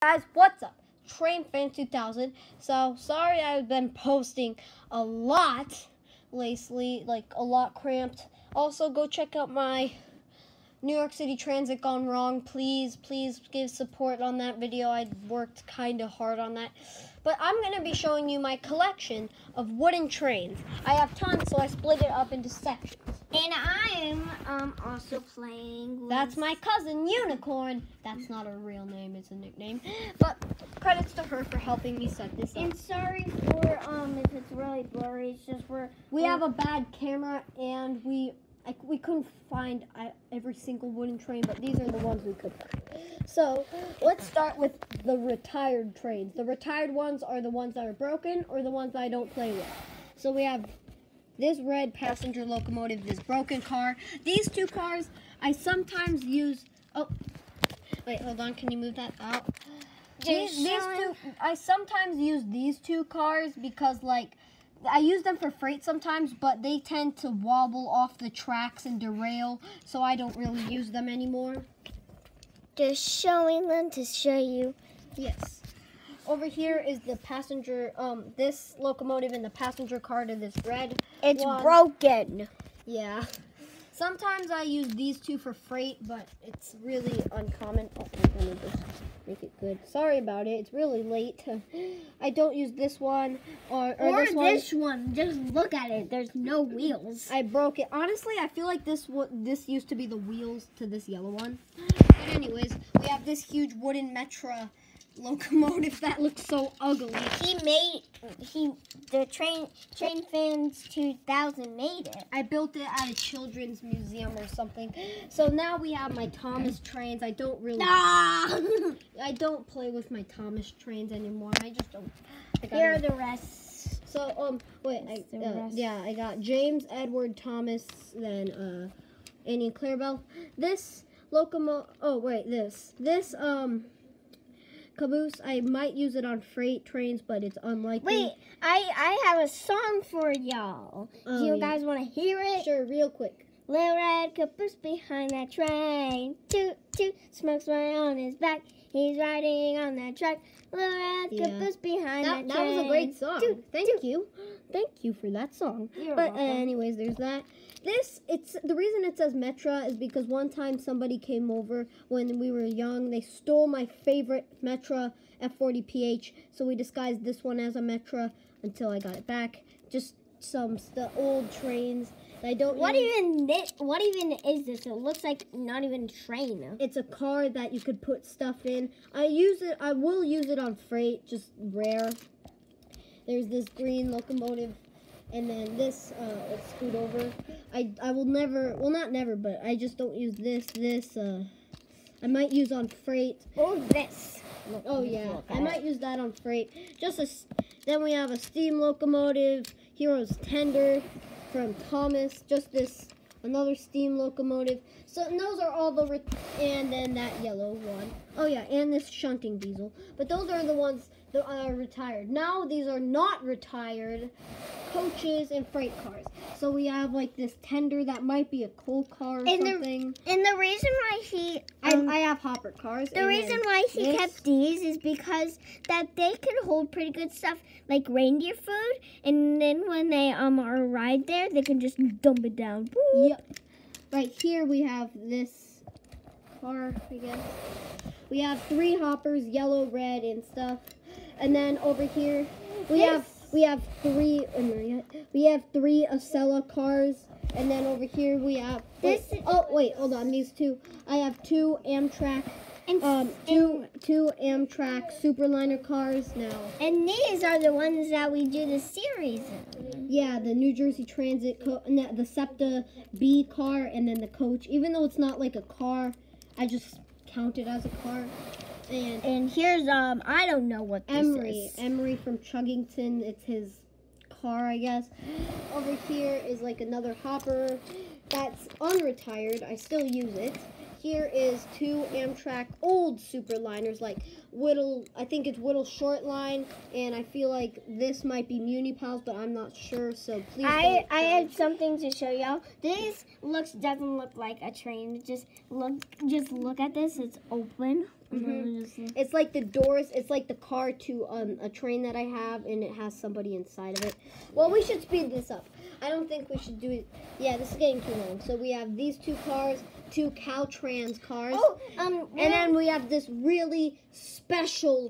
Guys, what's up? TrainFan 2000. So sorry I've been posting a lot lately, like a lot cramped. Also, go check out my New York City Transit Gone Wrong. Please give support on that video. I worked kind of hard on that. But I'm going to be showing you my collection of wooden trains. I have tons, so I split it up into sections. And I am also playing with... That's my cousin, Unicorn. That's not a real name, it's a nickname. But credits to her for helping me set this up. And sorry for if it's really blurry. It's just we have a bad camera, and we couldn't find every single wooden train, but these are the ones we could find. So let's start with the retired trains. The retired ones are the ones that are broken or the ones I don't play with. So we have this red passenger locomotive, this broken car. These two cars I sometimes use. Oh, wait, hold on. Can you move that out? These two, I sometimes use these two cars because, like, I use them for freight sometimes, but they tend to wobble off the tracks and derail, so I don't really use them anymore. Just showing them to show you. Yes. Over here is the passenger, this locomotive in the passenger car to this red It's one. broken. Yeah. Sometimes I use these two for freight, but it's really uncommon. Oh, let me just make it good. Sorry about it. It's really late. I don't use this one or this one. Just look at it. There's no wheels. I broke it. Honestly, I feel like this used to be the wheels to this yellow one. But anyways, we have this huge wooden Metra locomotive that looks so ugly. The TrainFan 2000 made it. I built it at a children's museum or something. So now we have my Thomas trains. I don't really I don't play with my Thomas trains anymore. I just don't. Here are the rest. So wait, I got James Edward Thomas, then Annie and Clarabelle. This locomotive. Oh wait, this caboose, I might use it on freight trains, but it's unlikely. Wait, I have a song for y'all. Do you guys want to hear it? Sure, real quick. Little red caboose behind that train. Toot, toot, smoke's right on his back. He's riding on that track. Little red caboose behind that train. That was a great song. Thank you. Thank you for that song. You're welcome. Anyways, there's that. The reason it says Metra is because one time somebody came over when we were young. They stole my favorite Metra F40PH, so we disguised this one as a Metra until I got it back. Just some old trains that I don't use. What even is this? It looks like not even a train. It's a car that you could put stuff in. I will use it on freight, just rare. There's this green locomotive. And then this, let's scoot over. I will never, well not never, but I just don't use this. I might use on freight. Oh, this. Oh yeah, I might use that on freight. Then we have a steam locomotive, Hero's Tender from Thomas. Just another steam locomotive. So and those are all and then that yellow one. Oh yeah, and this shunting diesel. But those are the ones that are retired. Now these are not retired coaches and freight cars. So we have like this tender that might be a coal car or something. And the reason why I have hopper cars. The reason why he kept these is because that they can hold pretty good stuff like reindeer food, and then when they arrive there, they can just dump it down. Boop. Yep. Right here we have this car, I guess. We have 3 hoppers, yellow, red, and stuff. And then over here we have 3 Acela cars, and then over here we have hold on, these two. I have 2 Amtrak two Amtrak Superliner cars now. And these are the ones that we do the series in. Yeah, the New Jersey Transit, the SEPTA B car, and then the coach. Even though it's not like a car, I just count it as a car. And here's I don't know what this is. Emery from Chuggington. It's his car, I guess. Over here is like another hopper that's unretired. I still use it. Here is 2 Amtrak old Superliners, like Whittle. I think it's Whittle Short Line, and I feel like this might be Muni Pals, but I'm not sure. So please. I had something to show y'all. This doesn't look like a train. Just look at this. It's open. It's like the doors. It's like the car to a train that I have, and it has somebody inside of it. Well, we should speed this up. I don't think we should do it. Yeah, this is getting too long. So we have these two cars, two Caltrans cars. Oh, and then we have this really special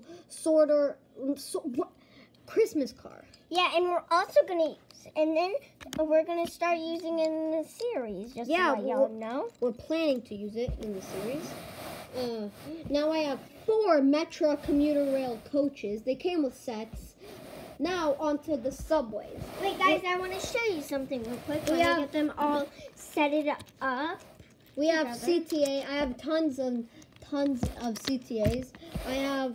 Christmas car. Yeah, and we're also we're gonna start using it in the series. Just to let y'all know. We're planning to use it in the series. Now I have 4 Metra commuter rail coaches. They came with sets. Now onto the subways. Wait, guys, I want to show you something real quick. We get them all set it up. We have CTA. I have tons of CTAs. I have.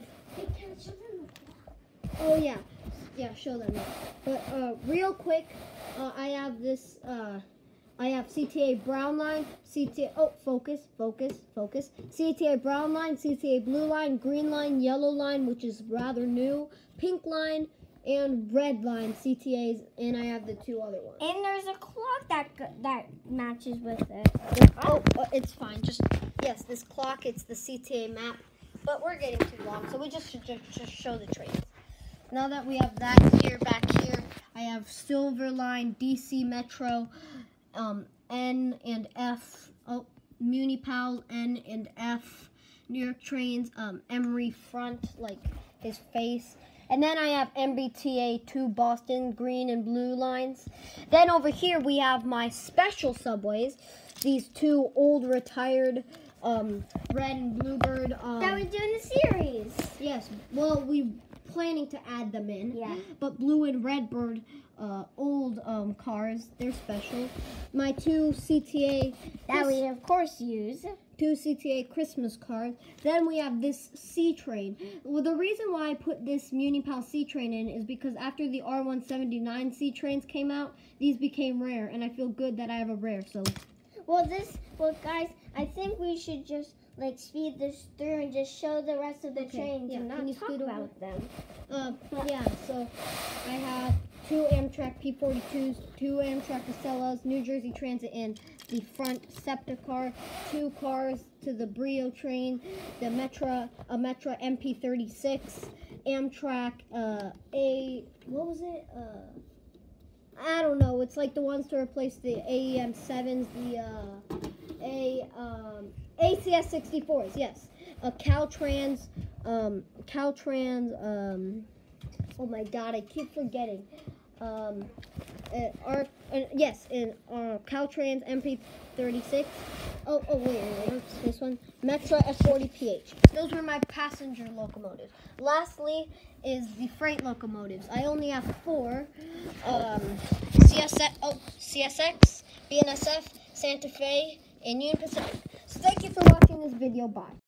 Oh yeah, show them. But real quick, I have this. I have CTA brown line, CTA. Oh, focus. CTA brown line, CTA blue line, green line, yellow line, which is rather new, pink line, and red line CTAs, and I have the 2 other ones. And there's a clock that matches with it. Oh, it's fine. Yes, this clock. It's the CTA map, but we're getting too long, so we just should just show the trains. Now that we have that back here, I have Silver Line, DC Metro, N and F. Oh, Munipal, N and F. New York trains, Emery front, like his face. And then I have MBTA 2 Boston green and blue lines. Then over here we have my special subways. These 2 old retired red and bluebird. That we do in the series. Yes. Well, we planning to add them in. Yeah. But blue and redbird old cars, they're special. My 2 CTA that we of course use. 2 CTA Christmas cars. Then we have this C train. Well, the reason why I put this Munipal C train in is because after the R179 C trains came out, these became rare, and I feel good that I have a rare. So, well, guys, I think we should just speed this through and just show the rest of the trains and not talk about them. Yeah. So I have 2 Amtrak P42s, 2 Amtrak Casellas, New Jersey Transit, and the front SEPTA car, 2 cars to the Brio train, the Metra MP36, Amtrak what was it? I don't know. It's like the ones to replace the AEM 7s, the ACS 64s. Yes, Caltrans. Oh my God, I keep forgetting. Caltrans MP36. Oh wait, this one. Metra F40PH. Those were my passenger locomotives. Lastly is the freight locomotives. I only have 4. CSX, BNSF, Santa Fe, and Union Pacific. So thank you for watching this video. Bye.